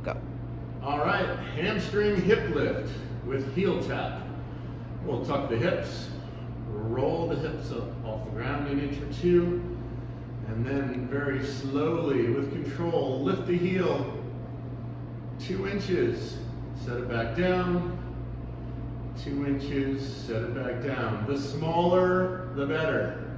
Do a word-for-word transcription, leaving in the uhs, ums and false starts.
go. All right, hamstring hip lift with heel tap. We'll tuck the hips, roll the hips up off the ground an inch or two, and then very slowly, with control, lift the heel two inches, set it back down, two inches, set it back down. The smaller, the better.